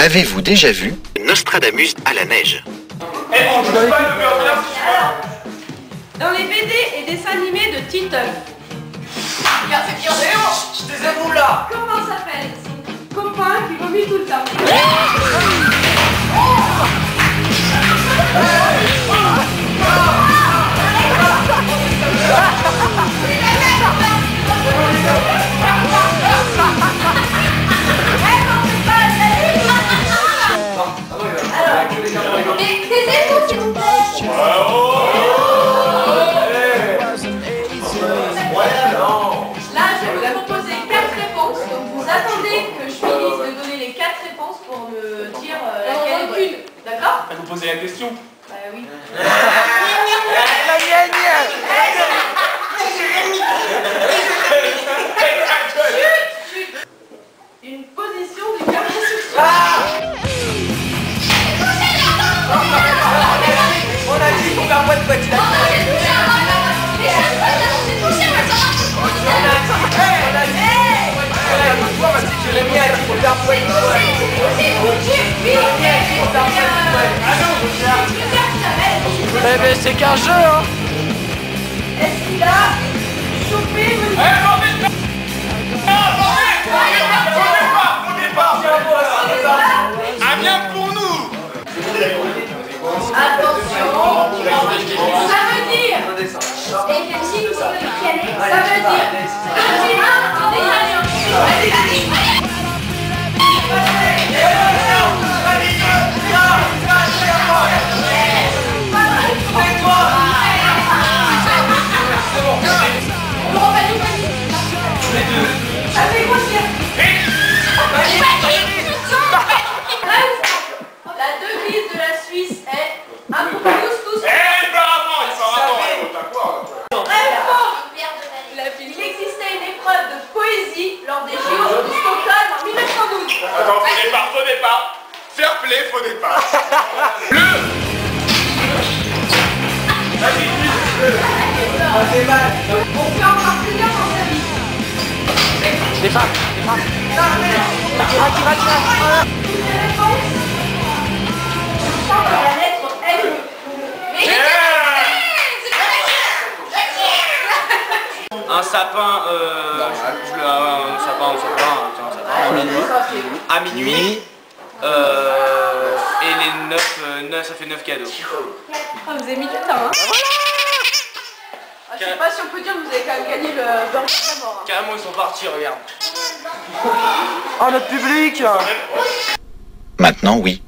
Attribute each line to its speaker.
Speaker 1: Avez-vous déjà vu
Speaker 2: Nostradamus à la neige?
Speaker 3: Dans les BD et dessins animés de Titeuf.
Speaker 4: Je te avoue là.
Speaker 3: Comment s'appelle son copain qui vomit tout le temps? Là, je vais vous proposer 4 réponses. Donc, vous attendez que je finisse de donner les 4 réponses pour me dire laquelle est bonne. D'accord?
Speaker 4: Vous posez la question.
Speaker 3: Bah oui. Chut. Une position du Kama Sutra.
Speaker 4: On a dit qu'on perd pas de petit.
Speaker 5: Mais c'est qu'un jeu, hein.
Speaker 3: Est-ce qu'il a chopé le...
Speaker 4: Un bien pour nous.
Speaker 3: Attention. Ça veut dire... Ça veut dire... La devise de la Suisse est un pour tous. Il existait une épreuve de poésie lors des JO de Stockholm en 1912.
Speaker 4: Attends, faux départ. Fair play, faux départ. Bleu.
Speaker 3: On fait encore plusieurs dans sa vie.
Speaker 5: Des femmes. Tira.
Speaker 3: Une réponse. Je sens que la lettre L.
Speaker 6: Un sapin, à minuit, et les 9, ça fait 9 cadeaux.
Speaker 3: Ah, vous avez mis du temps, hein? Je sais pas si on peut dire que vous avez quand même gagné le burger d'abord.
Speaker 6: Carrément, ils sont partis, regarde.
Speaker 5: Oh, notre public.
Speaker 1: Maintenant, oui.